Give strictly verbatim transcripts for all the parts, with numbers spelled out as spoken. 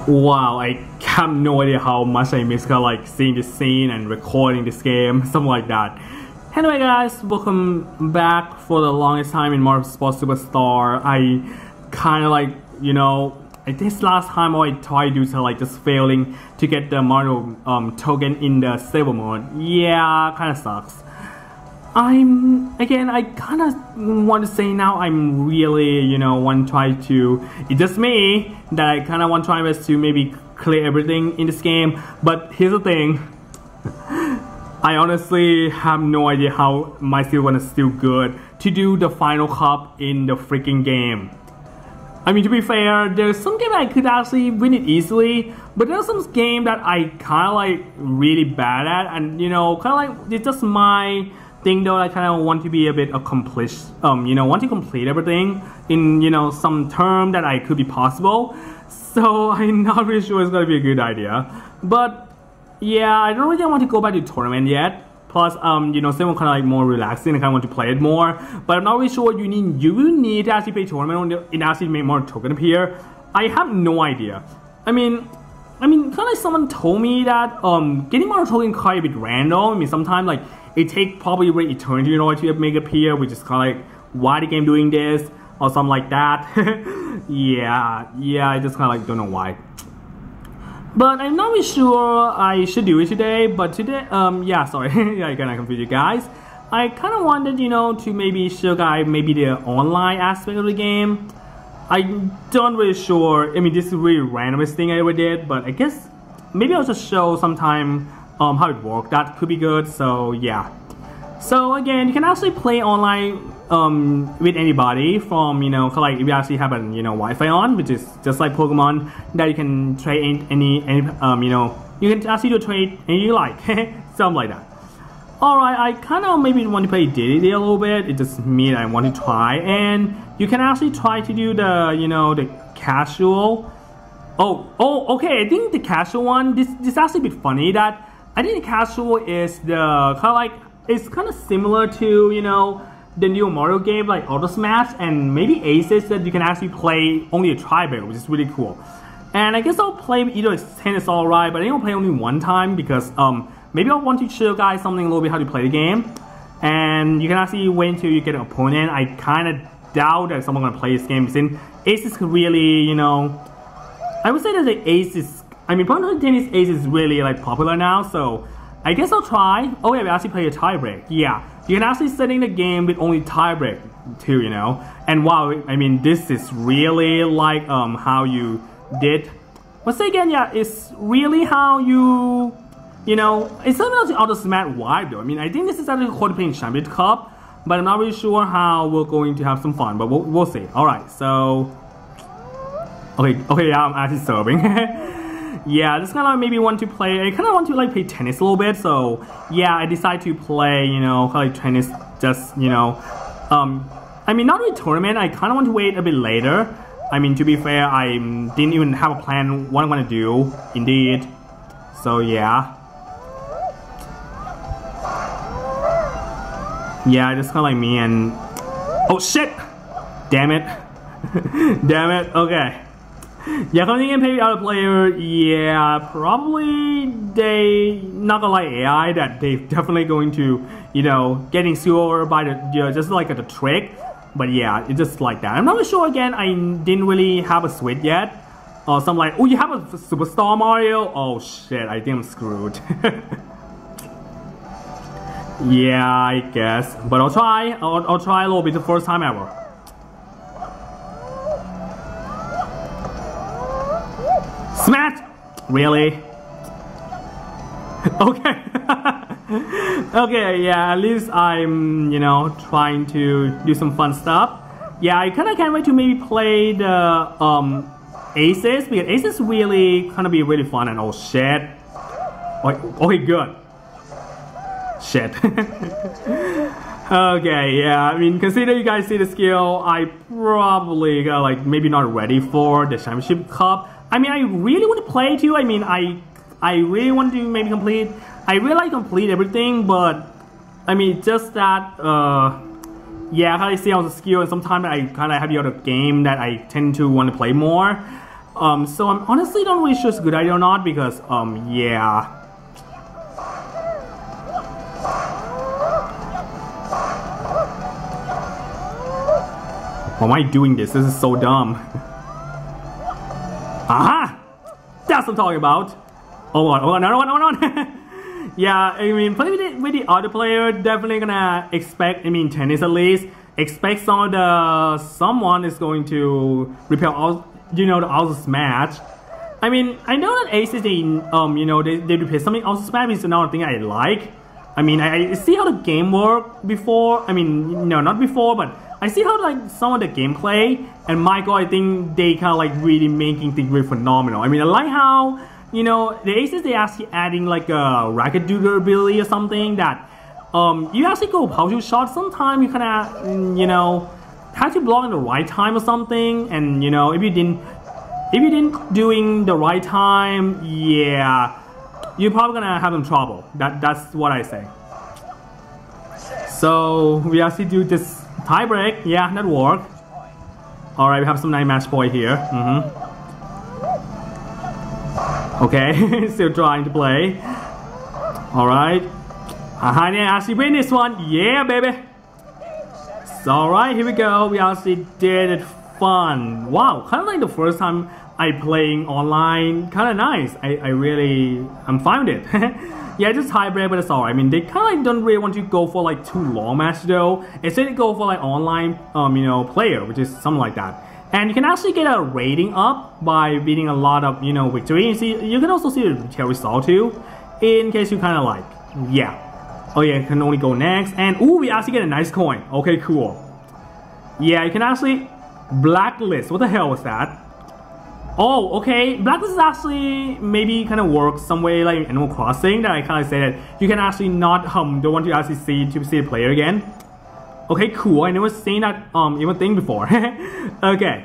Wow, I have no idea how much I miss kind of like seeing this scene and recording this game, something like that. Anyway guys, welcome back for the longest time in Marvel Sports Superstar. I kind of like, you know, this last time I tried to do like just failing to get the Marvel um, token in the silver mode. Yeah, kind of sucks. I'm, again, I kind of want to say now I'm really, you know, want to try to, it's just me, that I kind of want to try my best to maybe clear everything in this game. But here's the thing, I honestly have no idea how my silver one is still good to do the final cup in the freaking game. I mean, to be fair, there's some game I could actually win it easily, but there's some game that I kind of like really bad at, and you know, kind of like, it's just my thing though. I kind of want to be a bit accomplished, um, you know, want to complete everything in, you know, some term that I could be possible. So I'm not really sure it's gonna be a good idea. But yeah, I don't really want to go back to tournament yet. Plus, um, you know, some kind of like more relaxing. I kind of want to play it more. But I'm not really sure you need. You will need to actually play tournament and actually make more token appear. I have no idea. I mean. I mean, kind of like someone told me that um, getting more token quite a bit random. I mean, sometimes like it takes probably really eternity in order to make it appear, which is kind of like why the game doing this or something like that. yeah, yeah, I just kind of like don't know why. But I'm not really sure I should do it today. But today, um, yeah, sorry, I kind of confused you guys. I kind of wanted, you know, to maybe show guys maybe the online aspect of the game. I don't really sure. I mean, this is really randomest thing I ever did, but I guess maybe I'll just show sometime um, how it worked. That could be good. So yeah. So again, you can actually play online um, with anybody from, you know, like if you actually have a, you know, Wi-Fi on, which is just like Pokemon, that you can trade any any um, you know, you can actually do a trade any you like, something like that. Alright, I kind of maybe want to play D D D a little bit. It just means I want to try, and you can actually try to do the, you know, the casual. Oh, oh, okay. I think the casual one. This this is actually a bit funny. That I think the casual is the kind of like it's kind of similar to, you know, the new Mario game like Auto Smash and maybe Aces, that you can actually play only a tiebreaker, which is really cool. And I guess I'll play either ten is alright, but I think I'll play only one time because um. maybe I want to show you guys something a little bit how to play the game. And you can actually wait until you get an opponent. I kind of doubt that someone's going to play this game since Aces could really, you know, I would say that the Aces, I mean, Part Tennis Ace is really like popular now, so I guess I'll try. Oh yeah, we actually play a tiebreak. Yeah, you can actually set in the game with only tiebreak too, you know. And wow, I mean, this is really like um how you did. But say again, yeah, it's really how you. You know, it's something else out of Smash vibe though. I mean, I think this is actually called playing Champion Cup, but I'm not really sure how we're going to have some fun, but we'll, we'll see. Alright, so... Okay, okay, yeah, I'm actually serving. yeah, just kind of maybe want to play, I kind of want to like play tennis a little bit, so yeah, I decided to play, you know, kind of like tennis, just, you know, um, I mean, not really tournament, I kind of want to wait a bit later. I mean, to be fair, I didn't even have a plan what I'm going to do, indeed. So yeah. Yeah, just kind of like me and... Oh shit! Damn it. Damn it, okay. Yeah, coming in pay other player, yeah, probably they, not gonna lie A I, that they definitely going to, you know, getting sure by the, you know, just like the trick. But yeah, it's just like that. I'm not really sure again, I didn't really have a Switch yet. Or something like, oh, you have a Superstar Mario? Oh shit, I think I'm screwed. Yeah, I guess. But I'll try. I'll, I'll try a little bit the first time ever. Smash! Really? Okay. Okay, yeah, at least I'm, you know, trying to do some fun stuff. Yeah, I kind of can't wait to maybe play the um, Aces, because Aces really kind of be really fun and oh shit. Okay, okay, good. Shit. Okay, yeah, I mean, consider you guys see the skill, I probably got like maybe not ready for the Championship Cup. I mean, I really want to play too. I mean, I I really want to maybe complete. I really like complete everything, but I mean, just that. Uh, yeah, I kind of see how the skill, and sometimes I kind of have the other game that I tend to want to play more. Um, so I'm honestly not really sure it's a good idea or not because, um, yeah. Why am I doing this? This is so dumb. Aha! That's what I'm talking about. Oh, on, oh, another one, another one. Yeah, I mean, playing with the, with the other player, definitely gonna expect, I mean, tennis at least, expect some of the, someone is going to repel all, you know, the also smash. I mean, I know that aces, they, um, you know, they, they repair something also smash is another thing I like. I mean, I, I see how the game worked before, I mean, no, not before, but I see how like some of the gameplay, and my god, I think they kind of like really making things really phenomenal. I mean, I like how, you know, the aces, they actually adding like a racket durability or something that um, you actually go power shot. Sometimes you kind of, you know, have to block in the right time or something, and you know, if you didn't, if you didn't doing the right time, yeah, you're probably gonna have some trouble. That that's what I say. So we actually do this tie break. Yeah, that worked. All right, we have some nice match point here. Mm-hmm. Okay, still trying to play. All right. Uh-huh, yeah, actually win this one. Yeah, baby. So, all right, here we go. We actually did it fun. Wow, kind of like the first time I playing online. Kind of nice. I, I really, I'm fine with it. Yeah, just hybrid, but it's alright. I mean, they kind of like don't really want to go for like too long match though. Instead, they go for like online, um, you know, player, which is something like that. And you can actually get a rating up by beating a lot of, you know, victory. You see, you can also see the retail result too, in case you kind of like, yeah. Oh yeah, you can only go next. And ooh, we actually get a nice coin. Okay, cool. Yeah, you can actually blacklist. What the hell was that? Oh, okay. Blacklist is actually maybe kind of works some way like Animal Crossing that I kind of say that you can actually not um don't want to actually see to see the player again. Okay, cool. I never seen that um even thing before. Okay.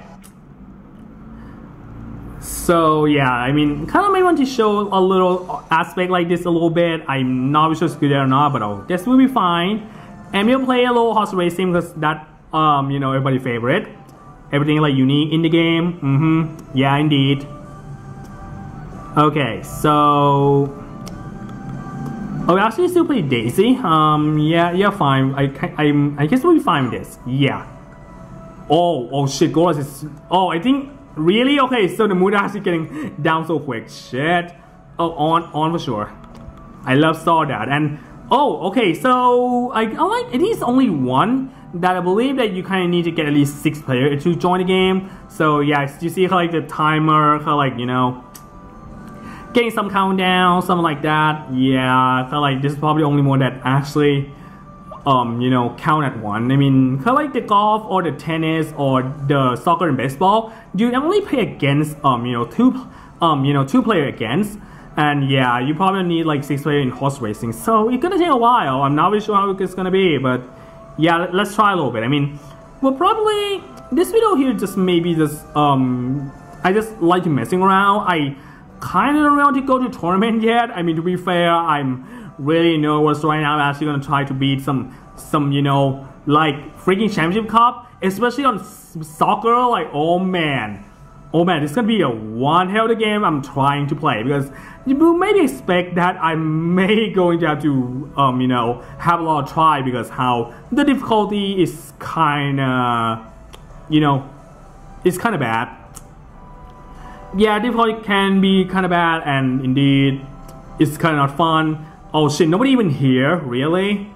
So yeah, I mean, kind of may want to show a little aspect like this a little bit. I'm not sure if it's good or not, but I guess we'll be fine. And we'll play a little horse racing because that um you know everybody's favorite. Everything like unique in the game. Mm-hmm. Yeah, indeed. Okay, so oh, we actually still play Daisy. Um, yeah, yeah, fine. I, I, I guess we'll be fine with this. Yeah. Oh, oh shit, Golas is. Oh, I think really okay. So the mood actually getting down so quick. Shit. Oh, on, on for sure. I love saw that. And oh, okay. So I, I like it is only one. That I believe that you kind of need to get at least six players to join the game. So yeah, you see how like the timer, how like, you know, getting some countdown, something like that. Yeah, I felt like this is probably the only one that actually, um, you know, count at one. I mean, kind of like the golf or the tennis or the soccer and baseball, you only play against, um, you know, two, um, you know, two player against. And yeah, you probably need like six players in horse racing. So it's gonna take a while. I'm not really sure how it's gonna be, but yeah, let's try a little bit. I mean, we'll probably, this video here just maybe just, um, I just like messing around. I kind of don't want to go to tournament yet. I mean, to be fair, I'm really nervous right now. I'm actually going to try to beat some, some, you know, like freaking championship cup, especially on soccer. Like, oh man. Oh man, it's gonna be a one hell of a game I'm trying to play because you maybe expect that I may going to have to um you know have a lot of try because how the difficulty is kinda you know it's kinda bad. Yeah, difficulty can be kinda bad and indeed it's kinda not fun. Oh shit, nobody even here, really?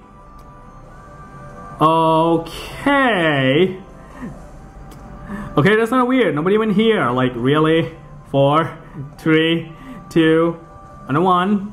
Okay. Okay, that's not weird. Nobody even here. Like, really? Four, three, two, and one.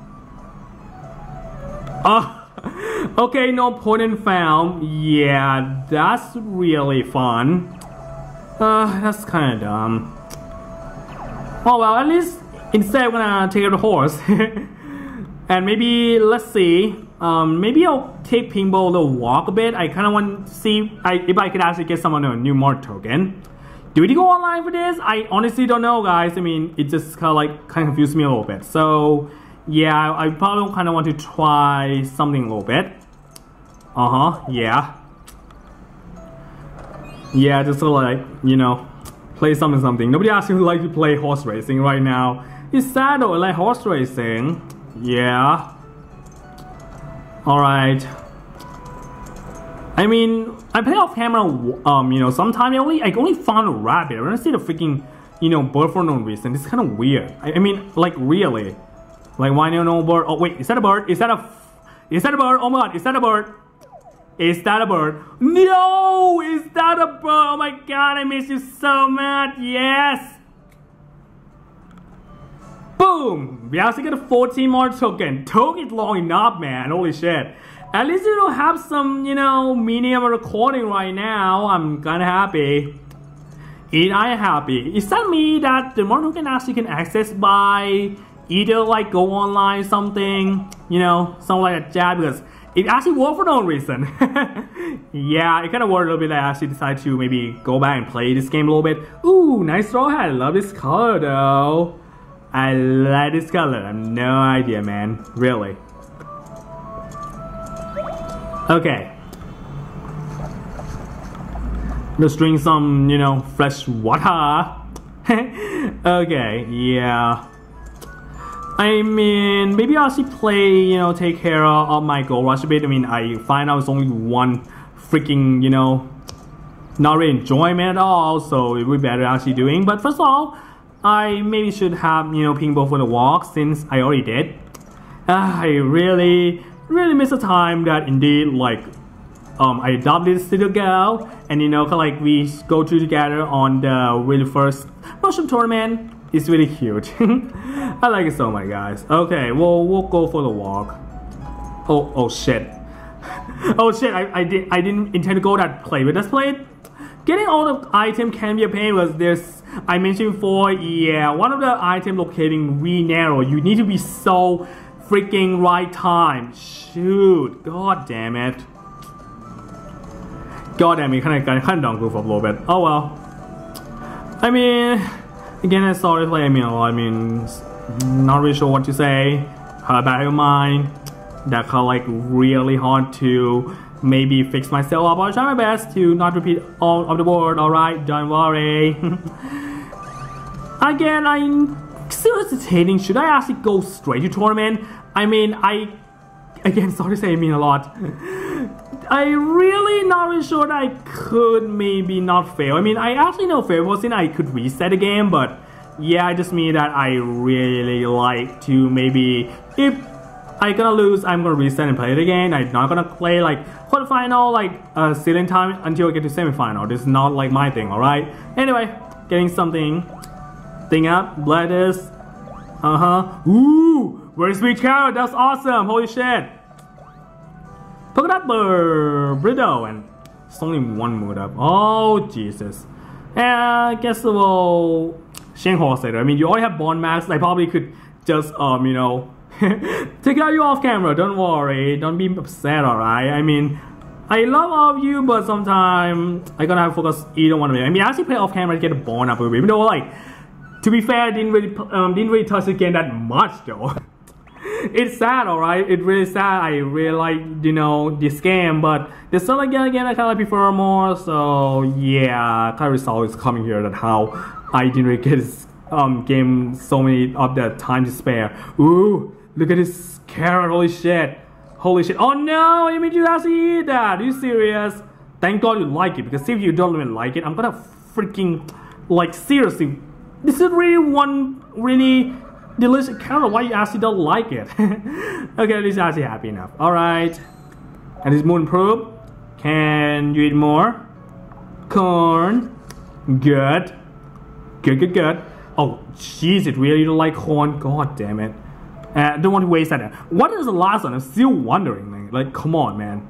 Oh, okay, no opponent found. Yeah, that's really fun. Uh, that's kind of dumb. Oh well, at least instead I'm gonna take out the horse. And maybe, let's see. Um, maybe I'll take Pinball to walk a bit. I kind of want to see I, if I could actually get someone a new Mart token. Do we go online for this? I honestly don't know, guys. I mean, it just kind of like kind of confused me a little bit. So, yeah, I probably kind of want to try something a little bit. Uh huh. Yeah. Yeah, just sort of like you know, play something something. Nobody asked you like to play horse racing right now. It's sad though, I like horse racing. Yeah. Alright. I mean, I play off camera, um, you know, sometimes I only, I only found a rabbit. I don't see the freaking, you know, bird for no reason. It's kind of weird. I, I mean, like, really. Like, why no, no bird? Oh, wait, is that a bird? Is that a, is that a bird? Oh my god, is that a bird? Is that a bird? No! Is that a bird? Oh my god, I miss you so much. Yes! Boom! We actually get a fourteen more token. Took it long enough, man. Holy shit. At least you don't have some, you know, medium recording right now. I'm kinda happy. And I am happy. Is that me that the more token actually can access by either like go online something, you know, something like that, because it actually worked for no reason. Yeah, it kind of worked a little bit. I actually decided to maybe go back and play this game a little bit. Ooh, nice straw hat. I love this color though. I like this color. I have no idea, man. Really. Okay. Let's drink some, you know, fresh water. Okay, yeah. I mean, maybe I'll actually play, you know, take care of my gold rush a bit. I mean, I find out it's only one freaking, you know, not really enjoyment at all, so it would be better actually doing. But first of all, I maybe should have, you know, pingbo for the walk since I already did. Uh, I really, really miss the time that indeed, like, um, I adopted this little girl, and you know, kind of like we go through together on the really first mushroom tournament. It's really cute. I like it so much, guys. Okay, well, we'll go for the walk. Oh, oh shit. Oh shit, I, I, did, I didn't intend to go that play, but let's play it. Getting all the item can be a pain because there's, I mentioned before, yeah, one of the item locating really narrow. You need to be so freaking right time. Shoot, god damn it. God damn it, kind of, kind of don't goof up a little bit. Oh well. I mean, again, I saw it play, I mean, I mean, not really sure what to say. How about your mind? That kind of like really hard to maybe fix myself up. I'll try my best to not repeat all of the word, alright? Don't worry. Again, I'm still hesitating. Should I actually go straight to tournament? I mean, I, again, sorry to say, I mean a lot. I really not really sure that I could maybe not fail. I mean, I actually know fail wasn't I could reset the game, but yeah, I just mean that I really like to maybe, if I gonna lose, I'm gonna reset and play it again. I'm not gonna play like quarterfinal, like uh, ceiling time until I get to semifinal. This is not like my thing, alright? Anyway, getting something thing up, lettuce, uh-huh. Ooh, where's sweet carrot? That's awesome, holy shit. Polka dot burrito, and it's only one mood up. Oh Jesus. Yeah, I guess we'll Shanghai later. I mean, you already have bond max. I probably could just um, you know, take out you off camera. Don't worry. Don't be upset, alright? I mean, I love all of you, but sometimes I gonna have to focus either one of you. I mean, I actually play off camera to get a bond up a bit. Even though, like, to be fair, I didn't really um didn't really touch the game that much though. It's sad, alright? It's really sad. I really like, you know, this game, but there's something again, again I kind of prefer more. So yeah, kind of result is coming here that how I didn't really get this um game so many of the time to spare. Ooh, look at this carrot! Holy shit! Holy shit! Oh no! I mean, you actually eat that? Are you serious? Thank God you like it, because if you don't even like it, I'm gonna freaking like seriously. This is really one really delicious carrot. Why you actually don't like it? Okay, at least I'm actually happy enough. Alright. And this moon probe. Can you eat more? Corn. Good. Good, good, good. Oh, jeez, it really don't like corn. God damn it. Uh, don't want to waste that. What is the last one? I'm still wondering, man. Like, come on, man.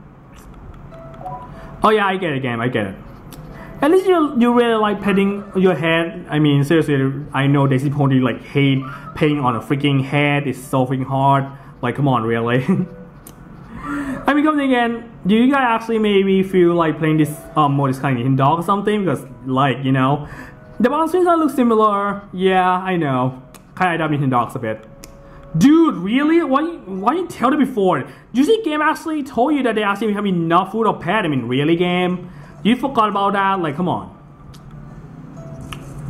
Oh yeah, I get it, game. I get it. At least you you really like petting your head. I mean, seriously, I know Daisy Pony like hate petting on a freaking head. It's so freaking hard. Like, come on, really. I mean, come again, do you guys actually maybe feel like playing this um mode is kind of Nintendo dog or something? Because like, you know, the monsters look similar. Yeah, I know. Kind of Nintendo dogs a bit. Dude, really? Why why didn't you tell me before? Did you see game actually told you that they actually have enough food or pet? I mean, really, game? You forgot about that? Like, come on.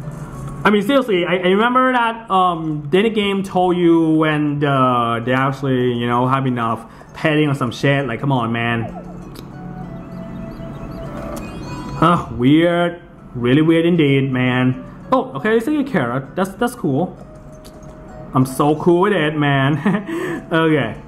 I mean, seriously, I, I remember that um, then the game told you when the, they actually, you know, have enough petting or some shit. Like, come on, man. Huh, weird. Really weird indeed, man. Oh, okay, it's like a carrot. That's, that's cool. I'm so cool with it, man. Okay.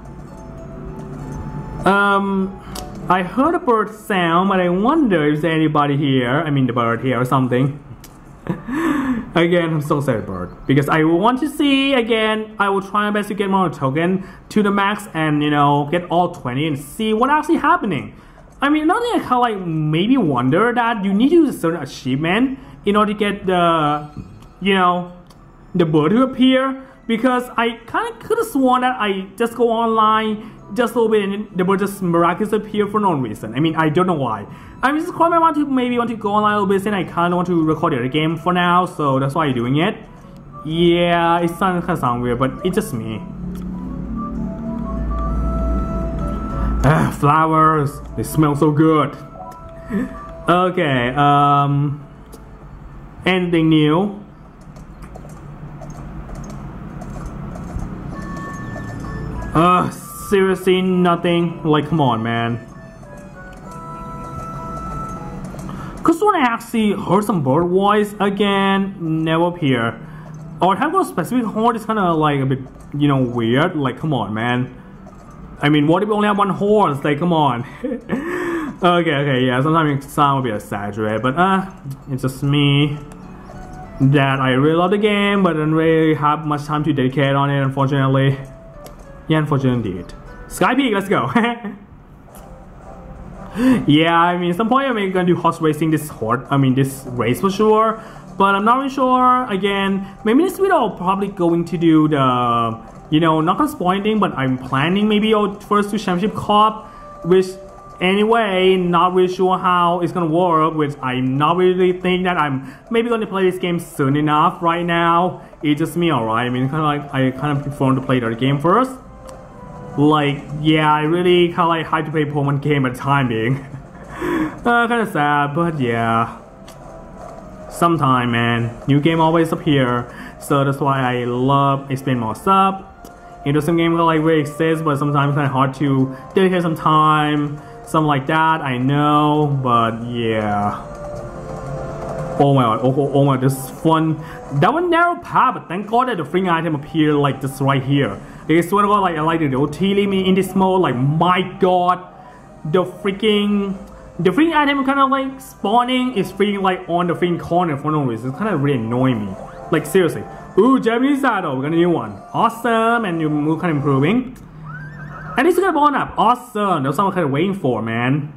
Um, I heard a bird sound, but I wonder if there's anybody here. I mean, the bird here or something. Again, I'm so sorry, bird, because I want to see again. I will try my best to get more token to the max and, you know, get all twenty and see what actually happening. I mean, not only I kind of like maybe wonder that you need to use a certain achievement in order to get the, you know, the bird to appear, because I kind of could have sworn that I just go online just a little bit and the bird just miraculously appear for no reason. I mean, I don't know why. I mean, just quite I want to maybe want to go online a little bit, and I kind of want to record the other game for now, so that's why I'm doing it. Yeah, it sounds kind of sound weird, but it's just me. Ah, flowers, they smell so good. Okay, um, anything new? Uh, seriously, nothing. Like, come on, man. Cause when I actually heard some bird voice again, never appear. Or have a specific horn is kind of like a bit, you know, weird. Like, come on, man. I mean, what if we only have one horse? Like, come on. Okay, okay, yeah. Sometimes it sounds a bit exaggerated, but uh, it's just me. That I really love the game, but don't really have much time to dedicate on it, unfortunately. Yeah, unfortunately indeed. Sky Peak, let's go. Yeah, I mean, at some point I'm gonna do horse racing this horse. I mean, this race for sure. But I'm not really sure. Again, maybe this video I'm probably going to do the, you know, not gonna spoil anything, but I'm planning maybe our first two championship cup, which anyway, not really sure how it's gonna work. Which I'm not really think that I'm maybe gonna play this game soon enough. Right now, it's just me, alright. I mean, kind of like I kind of prefer to play the game first. Like, yeah, I really kind of like had to play Pokemon game at the time being. uh, kind of sad, but yeah. Sometime, man. New game always appear, so that's why I love explain more sub. Into some game that like really exists, but sometimes kind of hard to dedicate some time, something like that. I know, but yeah. Oh my god! Oh, oh, oh my! This is fun. That one narrow path, but thank God that the free item appeared like just right here. I swear to God, like I like the O T me in this mode. Like my God, the freaking the freaking item kind of like spawning is freaking like on the freaking corner for no reason. It's kind of really annoying me. Like seriously. Ooh, Japanese saddle. We got a new one. Awesome, and new move kind of improving. And this is gonna bone up. Awesome. That's what I'm kind of waiting for, man.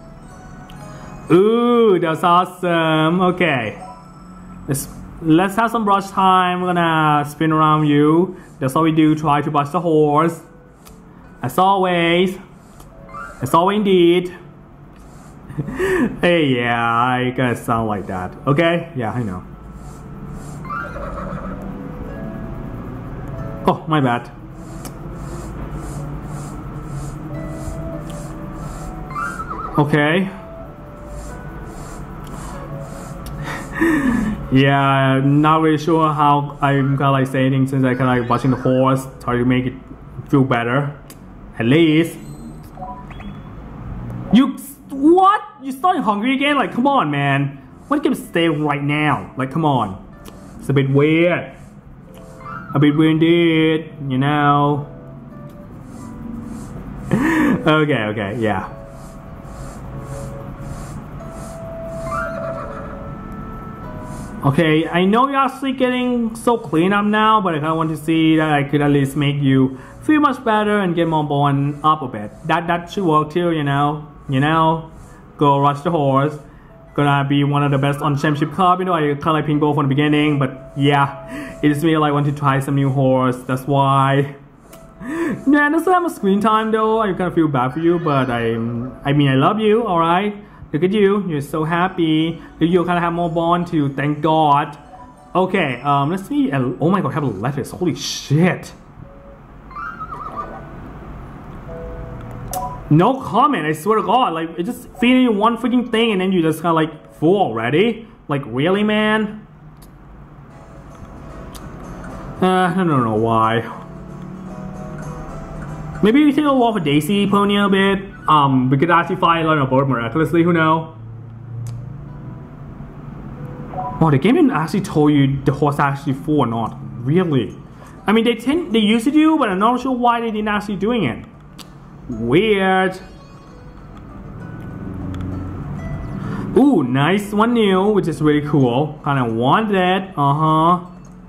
Ooh, that's awesome. Okay. Let's let's have some brush time. We're gonna spin around you. That's all we do. Try to brush the horse. As always. As always indeed. Hey, yeah, I gotta sound like that. Okay? Yeah, I know. Oh, my bad. Okay. Yeah, not really sure how I'm gonna like say anything since I kind of like watching the horse, try to make it feel better, at least. You what? You starting hungry again? Like, come on, man. Why can't you stay right now? Like, come on. It's a bit weird. A bit weird indeed, you know. Okay, okay, yeah. Okay, I know you're actually getting so clean up now, but I kind of want to see that I could at least make you feel much better and get more bone up a bit. That that should work too, you know. You know, go rush the horse. Gonna be one of the best on championship club. You know, I kind of like Pink Bow from the beginning, but yeah, it just me like want to try some new horse. That's why. Yeah, doesn't have a screen time though. I kind of feel bad for you, but I, I mean, I love you. All right. Look at you, you're so happy. You kind of have more bond too, thank God. Okay, um, let's see. Oh my God, I have a lettuce. Holy shit. No comment, I swear to God. Like, it just feeding you one freaking thing and then you just kind of like full already. Like, really, man? Uh, I don't know why. Maybe we take a walk with Daisy Pony a bit. Um, we could actually find like a bird miraculously, who knows? Oh, the game didn't actually tell you the horse actually full or not. Really? I mean, they tend, they used to do, but I'm not sure why they didn't actually doing it. Weird. Ooh, nice one new, which is really cool. Kind of want that. Uh huh.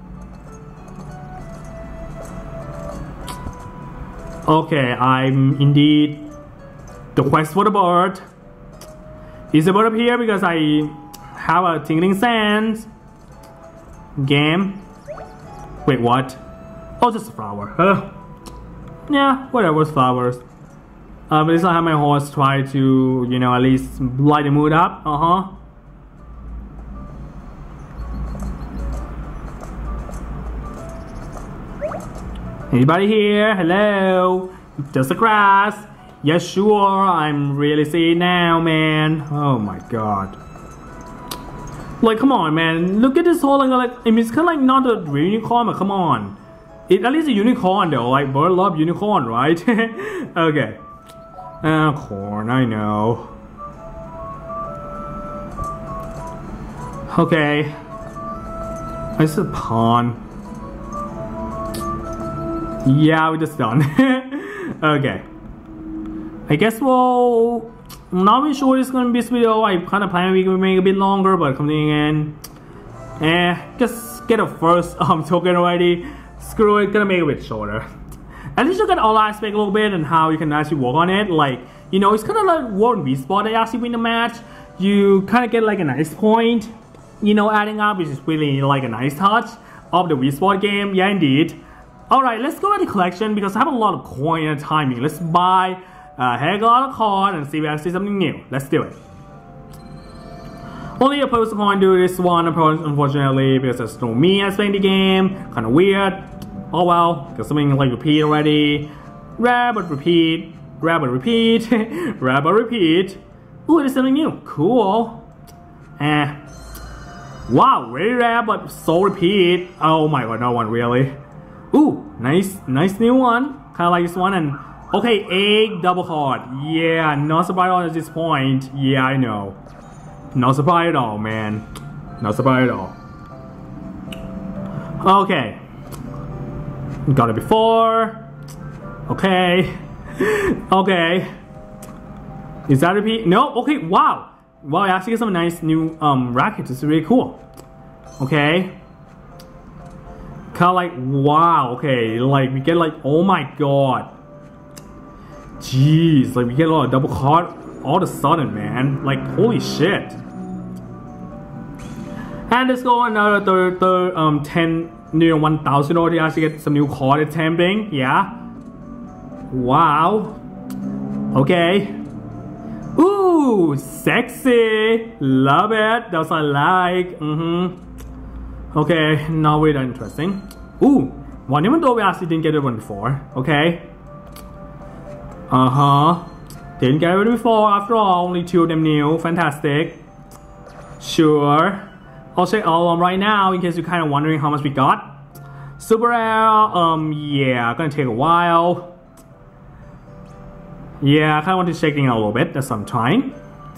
Okay, I'm indeed the quest for the bird. Is the bird up here because I have a tingling sense? Game. Wait, what? Oh, just a flower. Uh, yeah, whatever, flowers. Uh, but at least I have my horse try to, you know, at least light the mood up. Uh huh. Anybody here? Hello? Just a grass. Yeah, sure. I'm really seeing now, man. Oh my god. Like, come on, man. Look at this whole, like, like I mean, it's kind of like not a real unicorn, but come on. It, at least a unicorn, though. Like, bird love unicorn, right? Okay. Ah, oh, corn, I know. Okay. It's a pond. Yeah, we're just done. Okay. I guess we'll... I'm not really sure it's gonna be this video. I kind of plan we can make it a bit longer, but coming in... Eh, just get a first um, token already. Screw it, gonna make it a bit shorter. At least you get all aspect a little bit and how you can actually work on it. Like, you know, it's kind of like World V spot that actually win the match. You kind of get like a nice point, you know, adding up, which is really like a nice touch of the Wii Sport game. Yeah, indeed. Alright, let's go to the collection because I have a lot of coin and timing. Let's buy a heck of a lot of card and see if I see something new. Let's do it. Only a post coin do this one, unfortunately, because there's no me as playing the game. Kind of weird. Oh well, because something like repeat already. Rare but repeat. Rare but repeat. Rare but repeat. Ooh, there's something new. Cool. Eh. Wow, very rare but so repeat. Oh my god, no one really. Ooh, nice, nice new one. Kind of like this one. And okay, egg double card. Yeah, not surprised at this point. Yeah, I know. Not surprised at all, man. Not surprised at all. Okay. Got it before. Okay. Okay. Is that repeat? No. Okay. Wow. Wow. I actually get some nice new um rackets. It's really cool. Okay. Kind of like, wow, okay, like we get like, oh my god, jeez, like we get a lot of double card all of a sudden, man, like holy shit. And let's go another third, third um ten new one thousand already actually get some new card attempting. Yeah, wow. Okay. Ooh, sexy, love it. That's what I like. Mm-hmm. Okay, now we're interesting. Ooh, one even though we actually didn't get it one before. Okay. Uh-huh. Didn't get it before after all, only two of them new. Fantastic. Sure. I'll check all of them right now in case you're kind of wondering how much we got. Super rare, um, yeah, gonna take a while. Yeah, I kinda want to check it out a little bit, that's what I'm trying.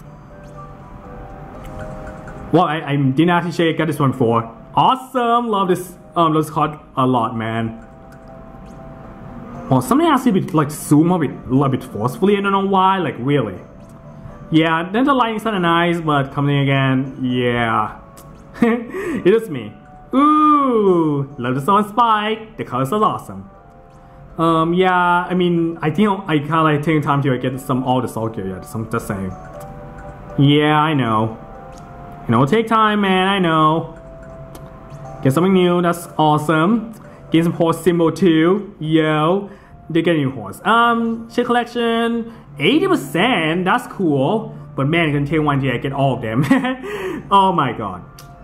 Well, I, I didn't actually check, got this one before. Awesome, love this um love this card a lot, man. Well, something has to be like zoom a bit, a little bit forcefully. I don't know why, like really. Yeah, then the lighting's kinda nice, but coming again, yeah. It is me. Ooh, love the sound spike. The colors are awesome. Um, yeah, I mean, I think I kinda like taking time to get some all the soul gear. Yeah, I'm just saying. Yeah, I know. You know, take time, man. I know. Get something new, that's awesome. Get some horse symbol too. Yo. They get a new horse. Um, shit collection, eighty percent, that's cool. But man, you can take one to get all of them. Oh my god.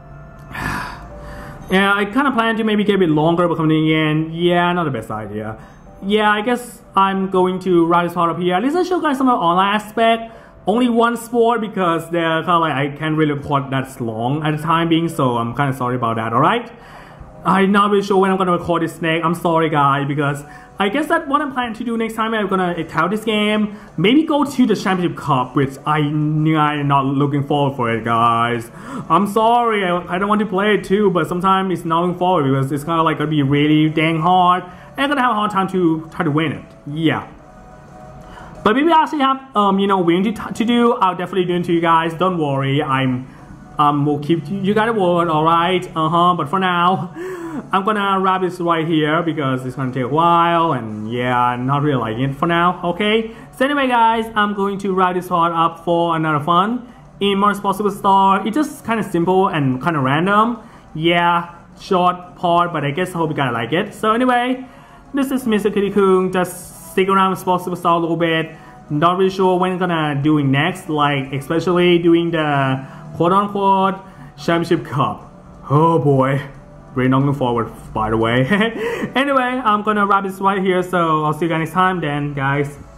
Yeah, I kind of plan to maybe get a bit longer, but coming in, yeah, not the best idea. Yeah, I guess I'm going to write this part up here. At least I show you guys some of the online aspect. Only one sport because they're kind of like I can't really record that long at the time being, so I'm kind of sorry about that. All right. I'm not really sure when I'm gonna record this next. I'm sorry guys, because I guess that what I'm planning to do next time I'm gonna account this game. Maybe go to the Championship Cup, which I I'm not looking forward for it guys. I'm sorry, I, I don't want to play it too, but sometimes it's not looking forward because it's kinda like gonna be really dang hard. And I'm gonna have a hard time to try to win it. Yeah. But maybe I actually have um you know winning to, to do. I'll definitely do it to you guys. Don't worry. I'm um will keep you guys a word. All right. Uh huh. But for now, I'm gonna wrap this right here because it's gonna take a while and yeah, not really liking it for now. Okay. So anyway, guys, I'm going to wrap this part up for another fun in Motorsport Superstar. It's just kind of simple and kind of random. Yeah, short part, but I guess I hope you guys like it. So anyway, this is Mister Kitty Kung. Just stick around with Sports Superstar a little bit. Not really sure when I'm gonna doing next, like especially doing the quote-unquote Championship Cup. Oh boy, really not looking forward, by the way. Anyway, I'm gonna wrap this right here, so I'll see you guys next time then, guys.